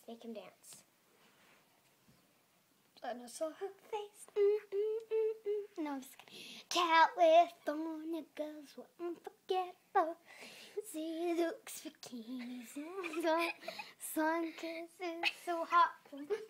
Make him dance. And I saw her face. No, I'm just kidding. California girls were unforgettable. She looks bikinis. Sun kisses so hot.